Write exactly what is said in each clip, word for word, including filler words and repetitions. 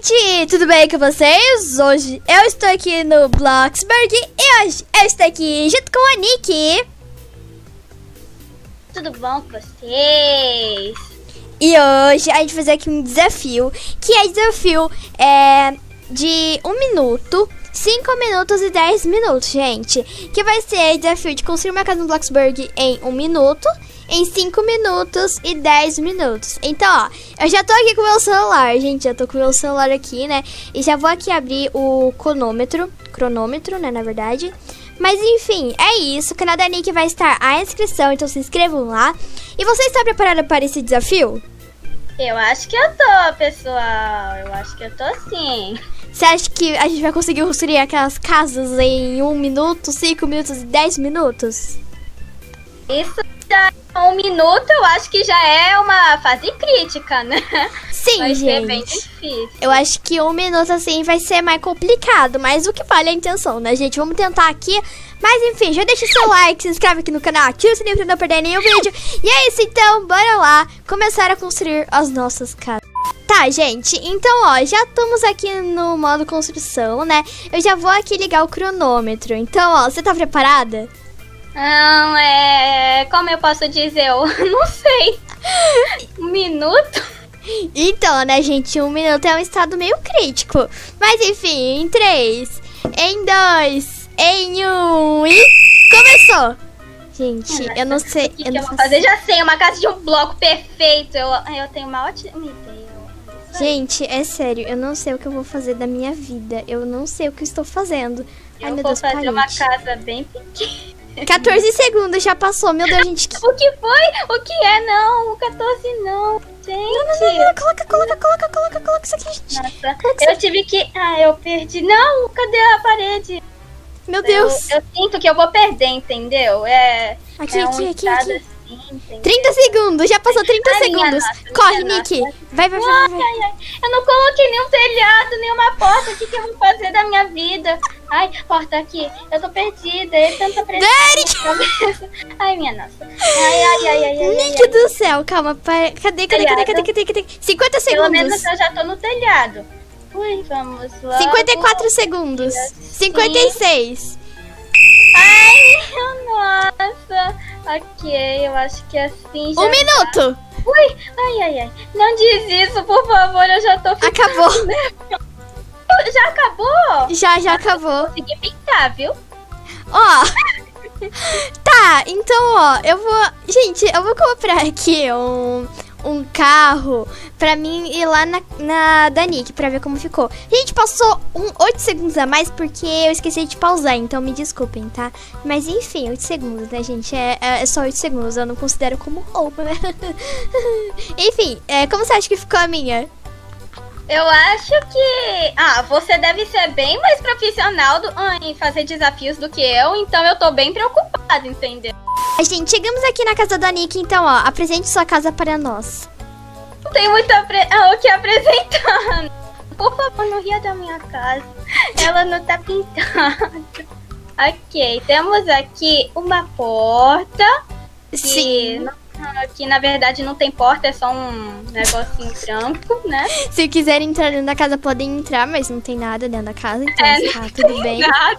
gente, tudo bem com vocês? Hoje eu estou aqui no Bloxburg e hoje eu estou aqui junto com a Nick. Tudo bom com vocês? E hoje a gente vai fazer aqui um desafio, que é desafio é, de um minuto, cinco minutos e dez minutos, gente. Que vai ser desafio de construir uma casa no Bloxburg em um minuto, em cinco minutos e dez minutos. Então, ó, eu já tô aqui com o meu celular, gente. Já tô com o meu celular aqui, né? E já vou aqui abrir o cronômetro. Cronômetro, né, na verdade. Mas, enfim, é isso. O canal da Nick vai estar à inscrição, então se inscrevam lá. E você está preparado para esse desafio? Eu acho que eu tô, pessoal. Eu acho que eu tô sim. Você acha que a gente vai conseguir construir aquelas casas em um minuto, cinco minutos e dez minutos? Isso já um minuto, eu acho que já é uma fase crítica, né? Sim, vai gente. ser bem difícil. Eu acho que um minuto assim vai ser mais complicado, mas o que vale é a intenção, né, gente? Vamos tentar aqui. Mas enfim, já deixa o seu like, se inscreve aqui no canal, ativa o sininho pra não perder nenhum vídeo. E é isso, então, bora lá começar a construir as nossas casas. Tá, gente, então, ó, já estamos aqui no modo construção, né? Eu já vou aqui ligar o cronômetro. Então, ó, você tá preparada? Não, é... Como eu posso dizer? Eu não sei. Um minuto? Então, né, gente, um minuto é um estado meio crítico. Mas, enfim, em três, em dois, em um e... Começou! Gente, eu não sei... O que, eu que não eu vou faço... fazer? Já sei, uma casa de um bloco perfeito. Eu, eu tenho uma ótima ideia. Gente, é sério, eu não sei o que eu vou fazer da minha vida. Eu não sei o que eu estou fazendo. Eu Ai, meu vou Deus, fazer parede. uma casa bem pequena. quatorze segundos já passou, meu Deus, gente. Que... O que foi? O que é? Não, o quatorze não, gente. Não, não, não, não, coloca, coloca, coloca, coloca, coloca isso aqui, gente. Nossa, Coloca eu isso tive que... Ah, eu perdi. Não, cadê a parede? Meu Deus. Eu, eu sinto que eu vou perder, entendeu? É... Aqui, é um aqui, aqui, estado aqui. Assim, entendeu? trinta segundos, já passou trinta Ai, minha segundos. nossa, Corre, minha Nick. nossa. Vai, vai, vai, Ai, vai. ai, ai. Eu não coloquei nenhum telhado, nenhuma porta. O que, que eu vou fazer da minha vida? Ai, porta aqui. Eu tô perdida. É tanta pressão na minha cabeça. Ai, minha nossa. Ai, ai, ai, ai, ai. Nick ai, do céu, calma. Para... Cadê, cadê, cadê, cadê, cadê, cadê? cinquenta Pelo menos segundos. eu já tô no telhado. Ui, vamos lá. cinquenta e quatro segundos. cinquenta e seis. Ai, nossa. Ok, eu acho que assim já... Um minuto. Ui, ai, ai, ai. Não diz isso, por favor, eu já tô ficando... Acabou. Já acabou? Já, já acabou. Consegui pintar, viu? Ó. Tá, então, ó, eu vou... Gente, eu vou comprar aqui um... um carro pra mim ir lá na, na da Nick pra ver como ficou. Gente, passou um, oito segundos a mais porque eu esqueci de pausar, então me desculpem, tá? Mas enfim, oito segundos, né, gente? É, é, é só oito segundos, eu não considero como roubo, né? Enfim, é, como você acha que ficou a minha? Eu acho que... Ah, você deve ser bem mais profissional do... ah, em fazer desafios do que eu, então eu tô bem preocupada, entendeu? Gente, chegamos aqui na casa da Nick, então, ó, apresente sua casa para nós. Não tem muito apre... ah, o que apresentar. Por favor, não ria da minha casa. Ela não tá pintando. Ok, temos aqui uma porta. Sim. Não, que na verdade não tem porta, é só um negocinho branco, né? Se quiserem entrar dentro da casa, podem entrar, mas não tem nada dentro da casa, então É, tá tudo bem. Nada.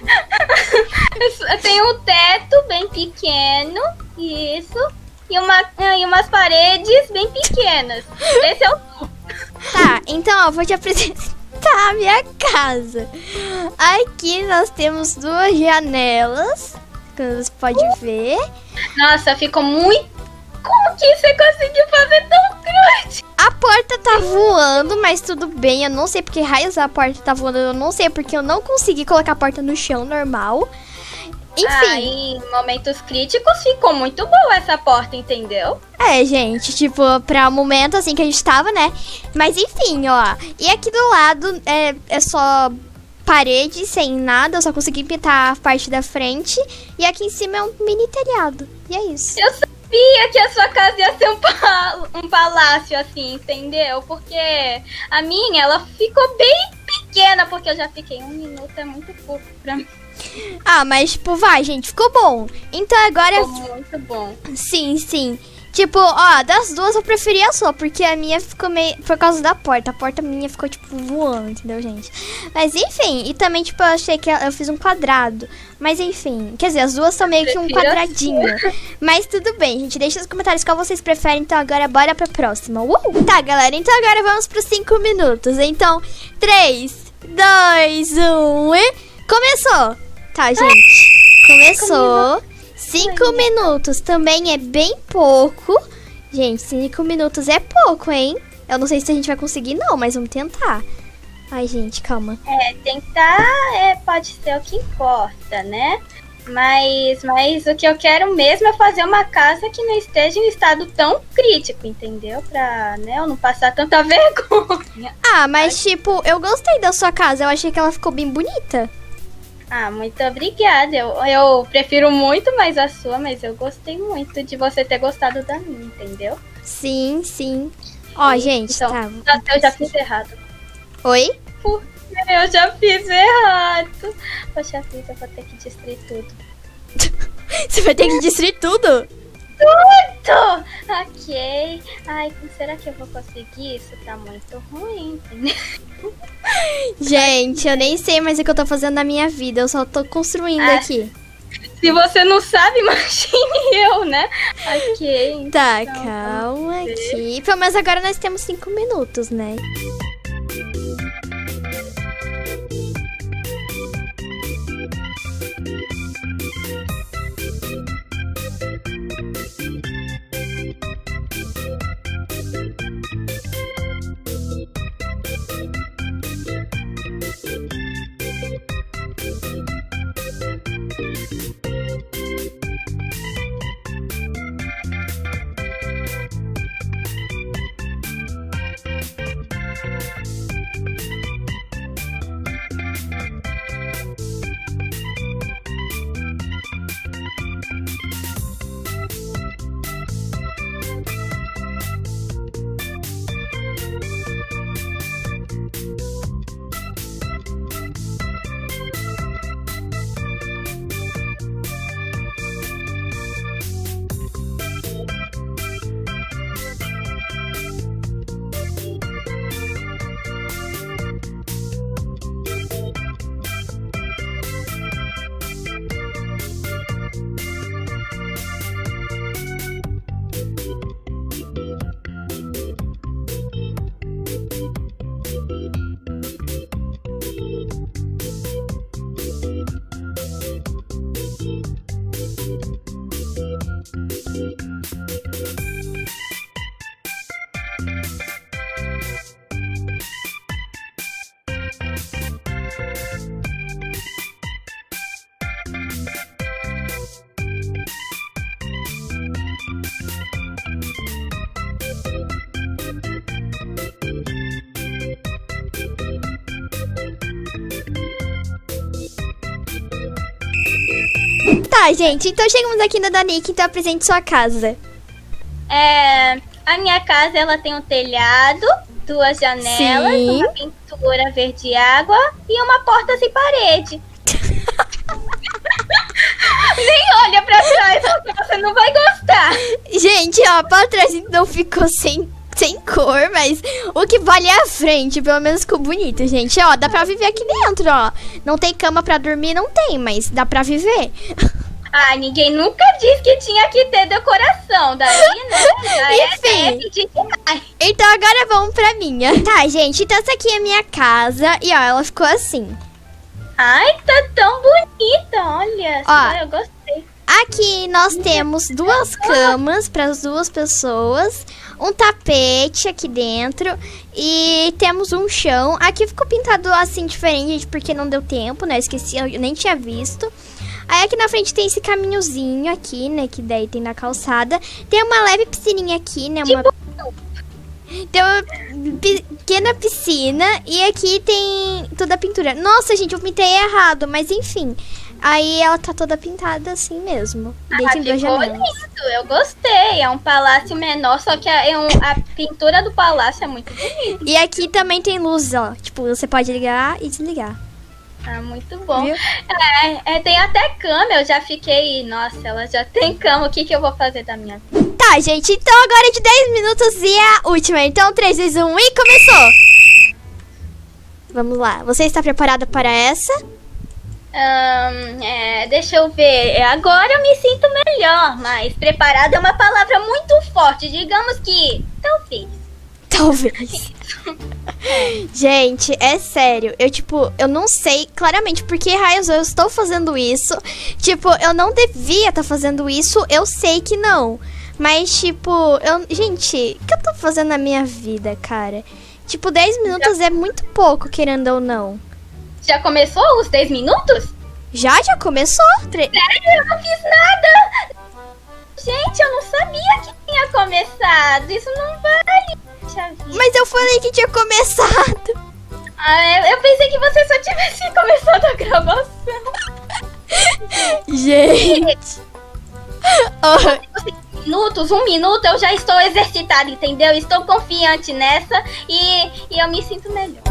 Tem um teto bem pequeno, isso, e, uma, e umas paredes bem pequenas. Esse é o... Tá, então, ó, vou te apresentar a minha casa. Aqui nós temos duas janelas, como você pode ver. Nossa, ficou muito... Como que você conseguiu fazer tão grande? A porta tá voando, mas tudo bem. Eu não sei porque raios a porta tá voando. Eu não sei porque eu não consegui colocar a porta no chão normal. Enfim. Ah, em momentos críticos ficou muito boa essa porta, entendeu? É, gente, tipo, pra um momento assim que a gente tava, né? Mas enfim, ó. E aqui do lado é, é só parede sem nada. Eu só consegui pintar a parte da frente. E aqui em cima é um mini telhado. E é isso. Eu sabia que a sua casa ia ser um, pal um palácio assim, entendeu? Porque a minha, ela ficou bem pequena, porque eu já fiquei um minuto, é muito pouco pra mim. Ah, mas tipo, vai, gente, ficou bom. Então agora... Ficou muito bom. Sim, sim. Tipo, ó, das duas eu preferi a sua, porque a minha ficou meio... Por causa da porta. A porta minha ficou, tipo, voando, entendeu, gente? Mas, enfim. E também, tipo, eu achei que eu fiz um quadrado. Mas, enfim. Quer dizer, as duas são meio que um quadradinho. Mas tudo bem, gente. Deixa nos comentários qual vocês preferem. Então, agora bora pra próxima. Uh! Tá, galera. Então, agora vamos pros cinco minutos. Então, três, dois, um e... Começou! Tá, gente. Começou. Cinco minutos também é bem pouco. Gente, cinco minutos é pouco, hein? Eu não sei se a gente vai conseguir, não, mas vamos tentar. Ai, gente, calma. É, tentar é, pode ser o que importa, né? Mas, mas o que eu quero mesmo é fazer uma casa que não esteja em estado tão crítico, entendeu? Pra, né, eu não passar tanta vergonha. Ah, mas tipo, eu gostei da sua casa. Eu achei que ela ficou bem bonita. Ah, muito obrigada. Eu, eu prefiro muito mais a sua, mas eu gostei muito de você ter gostado da minha, entendeu? Sim, sim. Ó, gente, então, tá. Eu já fiz errado. Oi? Porque eu já fiz errado. Poxa vida, eu vou ter que destruir tudo. Você vai ter que destruir tudo? Tudo! Ok. Ai, será que eu vou conseguir? Isso tá muito ruim, entendeu? Gente, eu nem sei mais o que eu tô fazendo na minha vida. Eu só tô construindo ah, aqui. Se você não sabe, imagine eu, né? Ok. Tá, então, calma aqui. Pelo menos agora nós temos cinco minutos, né? Tá, gente, então chegamos aqui na Danique, então apresente sua casa. É, a minha casa, ela tem um telhado, duas janelas, Sim. uma pintura verde água e uma porta sem parede. Nem olha pra trás, porque você não vai gostar. Gente, ó, pra trás não ficou sem, sem cor, mas o que vale é a frente, pelo menos ficou bonito, gente. Ó, dá pra viver aqui dentro, ó. Não tem cama pra dormir, não tem, mas dá pra viver. Ah, ninguém nunca disse que tinha que ter decoração, daí, né? Enfim, é então agora vamos pra minha. Tá, gente, então essa aqui é a minha casa e ó, ela ficou assim. Ai, tá tão bonita, olha. Ó, eu gostei. Aqui nós temos duas camas para as duas pessoas, um tapete aqui dentro e temos um chão. Aqui ficou pintado assim diferente, gente, porque não deu tempo, né? Eu esqueci, eu nem tinha visto. Aí aqui na frente tem esse caminhozinho aqui, né? Que daí tem na calçada. Tem uma leve piscininha aqui, né? Uma... Tem uma pequena piscina. E aqui tem toda a pintura. Nossa, gente, eu pintei errado, mas enfim. Aí ela tá toda pintada assim mesmo. Dentro ah, ficou lindo, eu gostei. É um palácio menor, só que a, é um, a pintura do palácio é muito bonita. E aqui também tem luz, ó. Tipo, você pode ligar e desligar. Ah, muito bom. É, é, tem até cama, eu já fiquei... Nossa, ela já tem cama, o que, que eu vou fazer da minha vida? Tá, Tá, gente, então agora é de dez minutos e a última. Então, três, dois, um e começou! Vamos lá, você está preparada para essa? Um, é, deixa eu ver. Agora eu me sinto melhor, mas preparada é uma palavra muito forte. Digamos que talvez. Talvez. Gente, é sério. Eu, tipo, eu não sei claramente por que raios eu estou fazendo isso. Tipo, eu não devia estar fazendo isso. Eu sei que não. Mas, tipo, eu... Gente, o que eu tô fazendo na minha vida, cara? Tipo, dez minutos já... é muito pouco, querendo ou não. Já começou os dez minutos? Já, já começou. Tre... Sério? Eu não fiz nada. Gente, eu não sabia que tinha começado. Isso não vale. Mas eu falei que tinha começado. Ah, eu, eu pensei que você só tivesse começado a gravação. Gente. Oh. Minutos, um minuto, eu já estou exercitada, entendeu? Estou confiante nessa e, e eu me sinto melhor.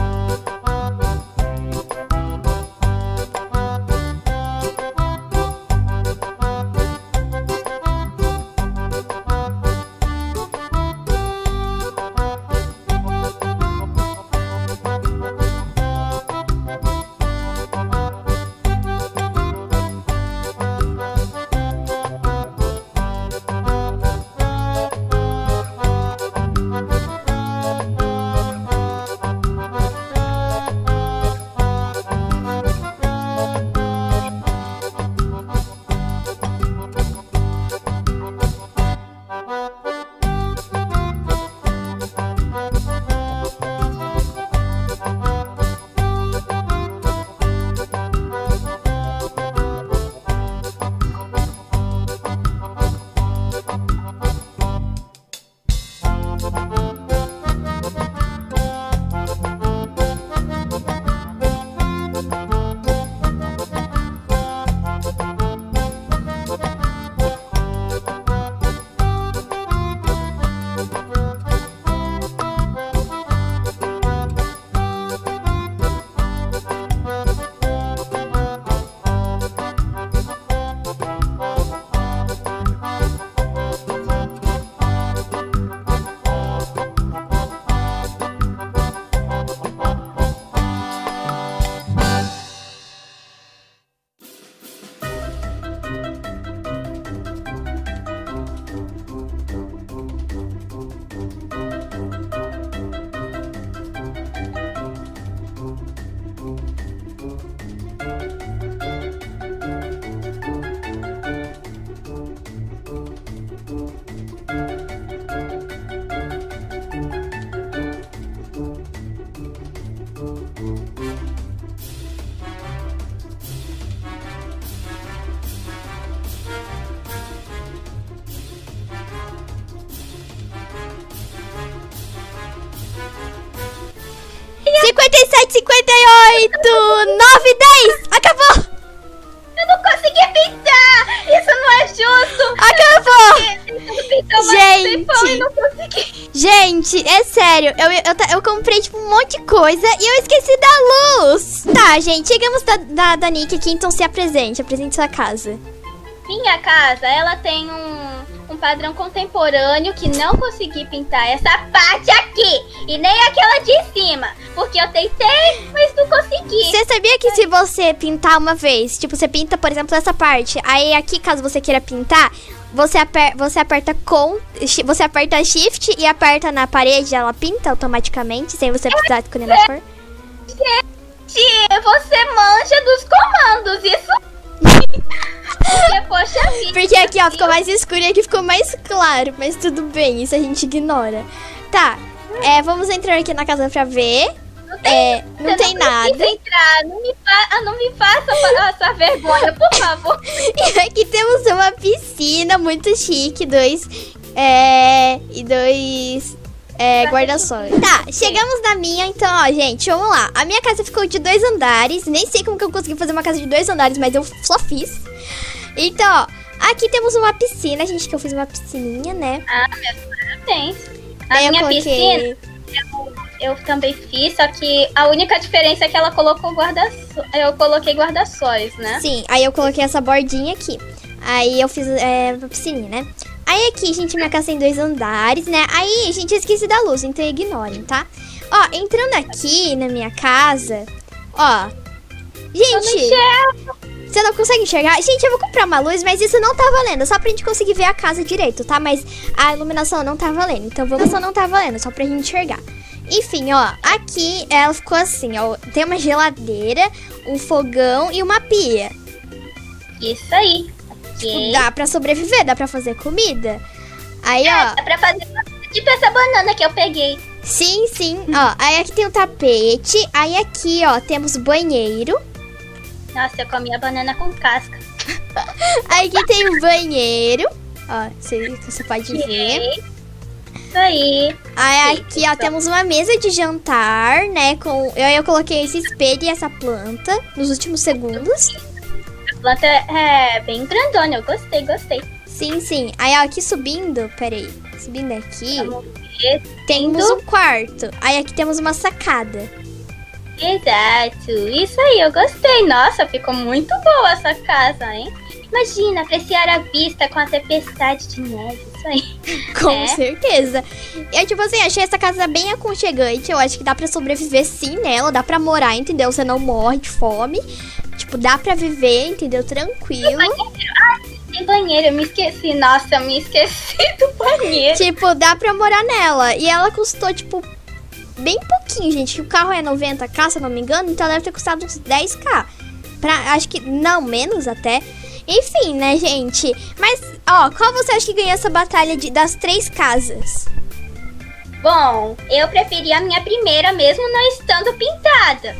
cinquenta e sete, cinquenta e oito, nove, dez. Acabou. Eu não consegui pintar. Isso não é justo. Acabou. Gente. Eu não consegui. Gente, é sério. Eu, eu, eu comprei tipo um monte de coisa e eu esqueci da luz. Tá, gente. Chegamos da, da, da Nick aqui, então se apresente. Apresente sua casa. Minha casa, ela tem um... um padrão contemporâneo que não consegui pintar essa parte aqui e nem aquela de cima, porque eu tentei, mas não consegui. Você sabia que se você pintar uma vez, tipo, você pinta, por exemplo, essa parte, aí aqui, caso você queira pintar, você, aper você aperta com, você aperta shift e aperta na parede, ela pinta automaticamente, sem você precisar escolher a cor? Gente, você manja dos comandos, isso... Porque, poxa vida. Porque aqui, ó, ficou mais escuro e aqui ficou mais claro. Mas tudo bem, isso a gente ignora. Tá, é, vamos entrar aqui na casa pra ver. Não tem, é, não tem não nada. Entrar. Não, me fa não me faça essa vergonha, por favor. E aqui temos uma piscina muito chique, dois... É... E dois... É, guarda-sol. Tá, chegamos na minha, então, ó, gente, vamos lá. A minha casa ficou de dois andares. Nem sei como que eu consegui fazer uma casa de dois andares, mas eu só fiz. Então, ó, aqui temos uma piscina, gente, que eu fiz uma piscininha, né? Ah, meus parabéns. A Aí minha eu coloquei... piscina, eu, eu também fiz, só que a única diferença é que ela colocou guarda-sóis. Eu coloquei guarda-sóis, né? Sim, aí eu coloquei essa bordinha aqui. Aí eu fiz é, uma piscininha, né? Aí aqui, gente, minha casa tem dois andares, né? Aí, gente, eu esqueci da luz, então ignorem, tá? Ó, entrando aqui na minha casa, ó. Gente, você não consegue enxergar? Gente, eu vou comprar uma luz, mas isso não tá valendo. Só pra gente conseguir ver a casa direito, tá? Mas a iluminação não tá valendo. Então a iluminação não tá valendo, só pra gente enxergar. Enfim, ó, aqui ela ficou assim, ó. Tem uma geladeira, um fogão e uma pia. Isso aí. Tipo, dá pra sobreviver, dá pra fazer comida. Aí, é, ó. Dá pra fazer tipo essa banana que eu peguei. Sim, sim. Ó, aí aqui tem o tapete. Aí aqui, ó, temos banheiro. Nossa, eu comi a banana com casca. Aí aqui tem o banheiro. Ó, você, você pode ver. Isso aí. Aí aqui, ó, temos uma mesa de jantar, né? Com, eu, eu coloquei esse espelho e essa planta nos últimos segundos. A planta é bem grandona, eu gostei, gostei. Sim, sim. Aí, ó, aqui subindo, peraí. Subindo aqui, Vamos ver. temos um quarto. Aí aqui temos uma sacada. Exato. Isso aí, eu gostei. Nossa, ficou muito boa essa casa, hein? Imagina, apreciar a vista com a tempestade de neve. Isso aí. Com É. certeza. Eu, tipo assim, achei essa casa bem aconchegante. Eu acho que dá pra sobreviver sim nela. Dá pra morar, entendeu? Você não morre de fome. Tipo, dá pra viver, entendeu? Tranquilo. Ah, tem banheiro, eu me esqueci. Nossa, eu me esqueci do banheiro. Tipo, dá pra morar nela. E ela custou, tipo, bem pouquinho, gente. O carro é noventa k, se eu não me engano. Então deve ter custado uns dez k. Pra, acho que, não, menos até. Enfim, né, gente? Mas, ó, qual você acha que ganhou essa batalha de, das três casas? Bom, eu preferi a minha primeira mesmo não estando pintada.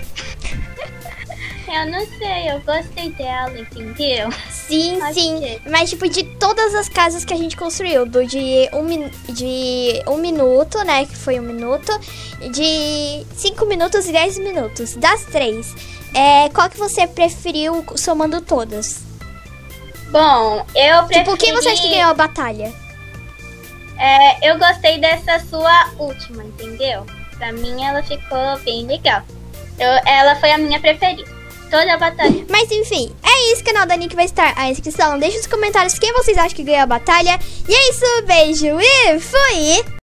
Eu não sei, eu gostei dela, entendeu? Sim, Acho sim. que- Mas, tipo, de todas as casas que a gente construiu, do de um, min- de um minuto, né? Que foi um minuto, de cinco minutos e dez minutos. Das três, é, qual que você preferiu somando todas? Bom, eu preferi... Tipo, quem você acha que ganhou a batalha? É, eu gostei dessa sua última, entendeu? Pra mim ela ficou bem legal. Eu, ela foi a minha preferida. Toda a batalha. Mas enfim, é isso, o canal da Nick vai estar à inscrição. Deixe nos comentários quem vocês acham que ganhou a batalha. E é isso, beijo e fui!